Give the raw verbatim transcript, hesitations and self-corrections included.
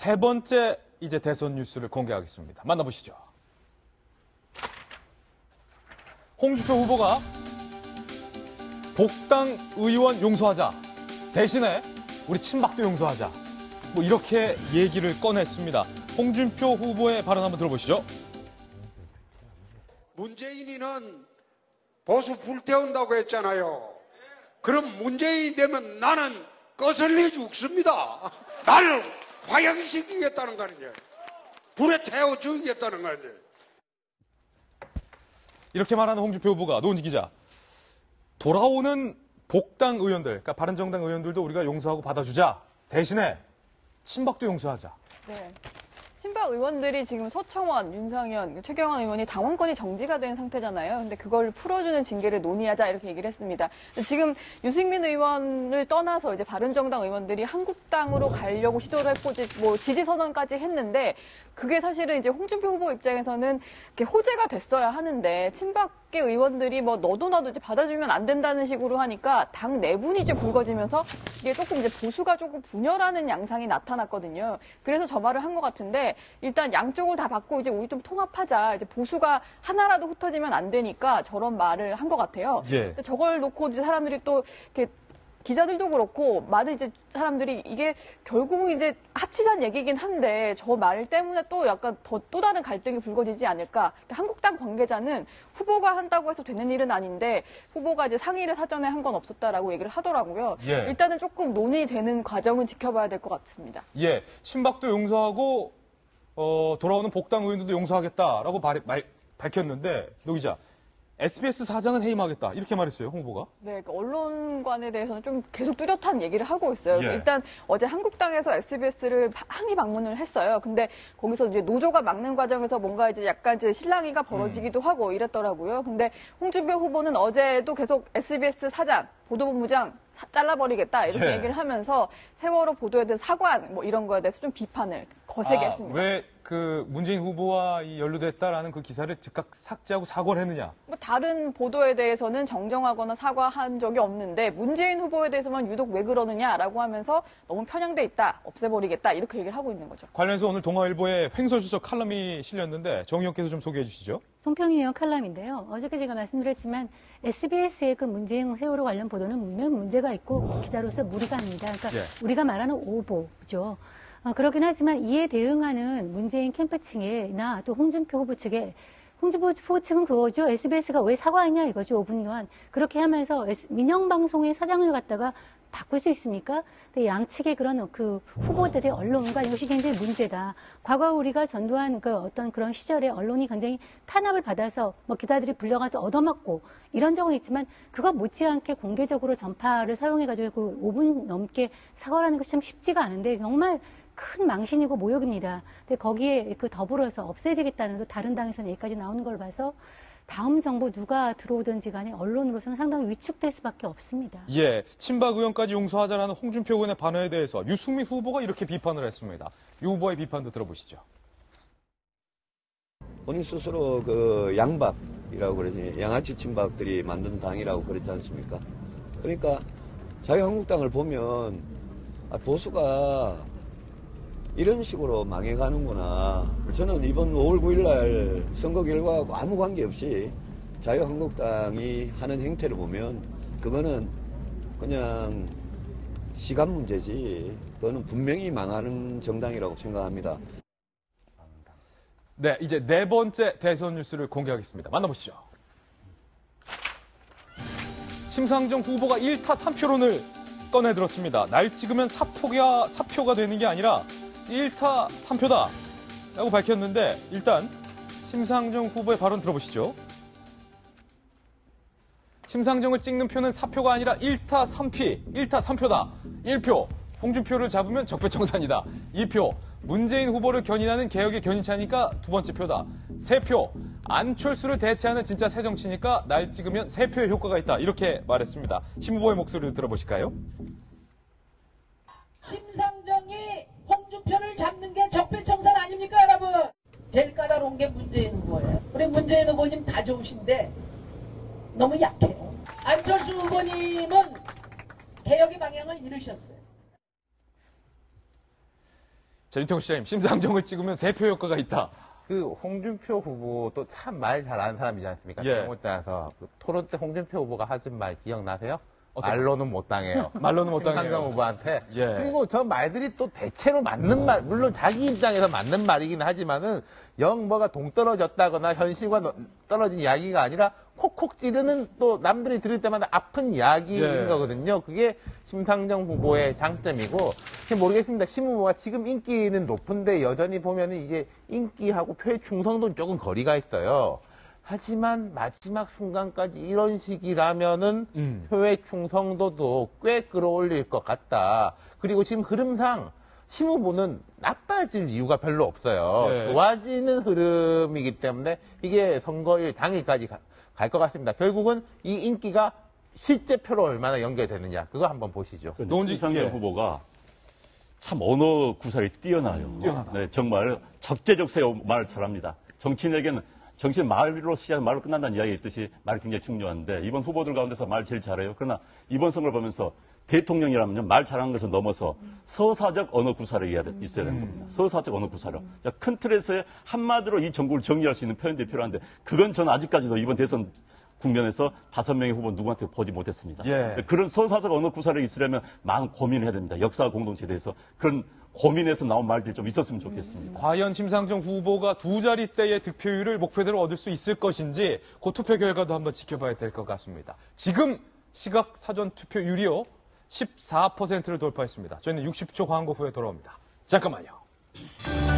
세 번째 이제 대선 뉴스를 공개하겠습니다. 만나보시죠. 홍준표 후보가 복당 의원 용서하자. 대신에 우리 친박도 용서하자. 뭐 이렇게 얘기를 꺼냈습니다. 홍준표 후보의 발언 한번 들어보시죠. 문재인이는 보수 불태운다고 했잖아요. 그럼 문재인이 되면 나는 거슬려 죽습니다. 나를 화형시키겠다는 거 아니에요. 불에 태워 죽이겠다는 거 아니에요. 이렇게 말하는 홍준표 후보가 노은지 기자, 돌아오는 복당 의원들, 그러니까 바른정당 의원들도 우리가 용서하고 받아주자. 대신에 친박도 용서하자. 네. 친박 의원들이 지금 서청원, 윤상현, 최경환 의원이 당원권이 정지가 된 상태잖아요. 근데 그걸 풀어주는 징계를 논의하자 이렇게 얘기를 했습니다. 지금 유승민 의원을 떠나서 이제 바른정당 의원들이 한국당으로 가려고 시도를 했고, 뭐 지지 선언까지 했는데 그게 사실은 이제 홍준표 후보 입장에서는 이렇게 호재가 됐어야 하는데 친박계 의원들이 뭐 너도 나도 이제 받아주면 안 된다는 식으로 하니까 당 내분이 이제 불거지면서 이게 조금 이제 보수가 조금 분열하는 양상이 나타났거든요. 그래서 저 말을 한 것 같은데 일단 양쪽을 다 받고 이제 우리 좀 통합하자. 이제 보수가 하나라도 흩어지면 안 되니까 저런 말을 한 것 같아요. 예. 저걸 놓고 이제 사람들이 또 이렇게 기자들도 그렇고 많은 이제 사람들이 이게 결국은 이제 합치자는 얘기긴 한데 저 말 때문에 또 약간 더 또 다른 갈등이 불거지지 않을까. 한국당 관계자는 후보가 한다고 해서 되는 일은 아닌데 후보가 이제 상의를 사전에 한 건 없었다라고 얘기를 하더라고요. 예. 일단은 조금 논의되는 과정은 지켜봐야 될 것 같습니다. 예, 친박도 용서하고 어, 돌아오는 복당 의원들도 용서하겠다라고 발, 말, 밝혔는데 노 기자, 에스비에스 사장은 해임하겠다 이렇게 말했어요, 홍 후보가. 네, 그 언론관에 대해서는 좀 계속 뚜렷한 얘기를 하고 있어요. 예. 일단 어제 한국당에서 에스비에스를 항의 방문을 했어요. 근데 거기서 이제 노조가 막는 과정에서 뭔가 이제 약간 이제 실랑이가 벌어지기도 음. 하고 이랬더라고요. 근데 홍준표 후보는 어제도 계속 에스비에스 사장, 보도본부장 사, 잘라버리겠다 이렇게 예. 얘기를 하면서 세월호 보도에 대한 사관 뭐 이런 거에 대해서 좀 비판을 거세게 아, 했습니다. 왜 그 문재인 후보와 이 연루됐다라는 그 기사를 즉각 삭제하고 사과를 했느냐? 뭐 다른 보도에 대해서는 정정하거나 사과한 적이 없는데 문재인 후보에 대해서만 유독 왜 그러느냐라고 하면서 너무 편향돼 있다, 없애버리겠다 이렇게 얘기를 하고 있는 거죠. 관련해서 오늘 동아일보에 횡설수설 칼럼이 실렸는데 정의원께서 좀 소개해 주시죠. 송평희 의원 칼럼인데요. 어저께 제가 말씀드렸지만 에스비에스의 그 문재인 세월호 관련 보도는 분명 문제가 있고 기자로서 무리가 아닙니다. 그러니까 예. 우리가 말하는 오보죠. 어, 그렇긴 하지만 이에 대응하는 문재인 캠프 측이나 또 홍준표 후보 측에 홍준표 후보 측은 그거죠. 에스비에스가 왜 사과했냐 이거죠. 오 분간. 그렇게 하면서 민영방송의 사장을 갖다가 바꿀 수 있습니까? 근데 양측의 그런 그 후보들의 언론과 이것이 굉장히 문제다. 과거 우리가 전두환 그 어떤 그런 시절에 언론이 굉장히 탄압을 받아서 뭐 기자들이 불려가서 얻어맞고 이런 적은 있지만 그거 못지않게 공개적으로 전파를 사용해가지고 그 오 분 넘게 사과라는 것이 참 쉽지가 않은데 정말 큰 망신이고 모욕입니다. 근데 거기에 그 더불어서 없애야 되겠다는 또 다른 당에서는 여기까지 나오는 걸 봐서 다음 정부 누가 들어오든지 간에 언론으로서는 상당히 위축될 수밖에 없습니다. 예, 친박 의원까지 용서하자라는 홍준표 의원의 반응에 대해서 유승민 후보가 이렇게 비판을 했습니다. 유 후보의 비판도 들어보시죠. 본인 스스로 그 양박이라고 그러지, 양아치 친박들이 만든 당이라고 그랬지 않습니까? 그러니까 자유한국당을 보면 아, 보수가 이런 식으로 망해가는구나. 저는 이번 오월 구일 날 선거 결과하고 아무 관계없이 자유한국당이 하는 행태를 보면 그거는 그냥 시간 문제지. 그거는 분명히 망하는 정당이라고 생각합니다. 네, 이제 네 번째 대선 뉴스를 공개하겠습니다. 만나보시죠. 심상정 후보가 일타 삼표론을 꺼내들었습니다. 날 찍으면 사표가, 사표가 되는 게 아니라 일타 삼표다 라고 밝혔는데 일단 심상정 후보의 발언 들어보시죠. 심상정을 찍는 표는 사표가 아니라 일타 삼피, 일타 삼표다. 일 표, 홍준표를 잡으면 적폐청산이다. 이 표, 문재인 후보를 견인하는 개혁의 견인차니까 두 번째 표다. 세 표, 안철수를 대체하는 진짜 새정치니까 날 찍으면 세 표의 효과가 있다. 이렇게 말했습니다. 심 후보의 목소리를 들어보실까요? 심상정이 홍준표를 잡는 게 적폐청산 아닙니까, 여러분? 제일 까다로운 게 문재인 후보예요. 우리 문재인 후보님 다 좋으신데 너무 약해요. 안철수 후보님은 개혁의 방향을 잃으셨어요. 자, 유태국 시장님, 심상정을 찍으면 세 표 효과가 있다. 그 홍준표 후보도 참 말 잘하는 사람이지 않습니까? 예. 대목장에서 그 토론 때 홍준표 후보가 하신 말 기억나세요? 어떤 말로는 못 당해요. 말로는 못 당해요. 심상정 후보한테. 예. 그리고 저 말들이 또 대체로 맞는 말, 물론 자기 입장에서 맞는 말이긴 하지만은 영 뭐가 동떨어졌다거나 현실과 너- 떨어진 이야기가 아니라 콕콕 찌르는 또 남들이 들을 때마다 아픈 이야기인 예. 거거든요. 그게 심상정 후보의 장점이고, 잘 모르겠습니다. 심 후보가 지금 인기는 높은데 여전히 보면은 이게 인기하고 표의 충성도는 조금 거리가 있어요. 하지만 마지막 순간까지 이런 식이라면은 음. 표의 충성도도 꽤 끌어올릴 것 같다. 그리고 지금 흐름상 심 후보는 나빠질 이유가 별로 없어요. 예. 좋아지는 흐름이기 때문에 이게 선거일 당일까지 갈 것 같습니다. 결국은 이 인기가 실제 표로 얼마나 연결되느냐 그거 한번 보시죠. 노은지- 이상현 예. 후보가 참 언어 구사력이 뛰어나요. 뛰어나다. 네, 정말 적재적소에 말을 잘합니다. 정치인에게는 정치는 말로 시작, 말로 끝난다는 이야기 있듯이 말이 굉장히 중요한데 이번 후보들 가운데서 말 제일 잘해요. 그러나 이번 선거를 보면서 대통령이라면 말 잘하는 것을 넘어서 서사적 언어 구사력이 있어야 되는 겁니다. 서사적 언어 구사력. 자, 큰 틀에서 한마디로 이 정부를 정리할 수 있는 표현들이 필요한데 그건 저는 아직까지도 이번 대선 국면에서 다섯 명의 후보 누구한테 보지 못했습니다. 예. 그런 서사적 언어 구사력이 있으려면 많은 고민을 해야 됩니다. 역사 공동체에 대해서 그런 고민에서 나온 말들이 좀 있었으면 좋겠습니다. 과연 심상정 후보가 두 자릿대의 득표율을 목표대로 얻을 수 있을 것인지 그 투표 결과도 한번 지켜봐야 될 것 같습니다. 지금 시각 사전 투표율이요 십사 퍼센트를 돌파했습니다. 저희는 육십 초 광고 후에 돌아옵니다. 잠깐만요.